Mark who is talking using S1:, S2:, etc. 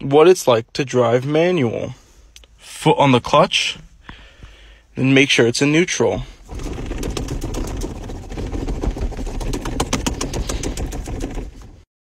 S1: what it's like to drive manual. Foot on the clutch, then make sure it's in neutral.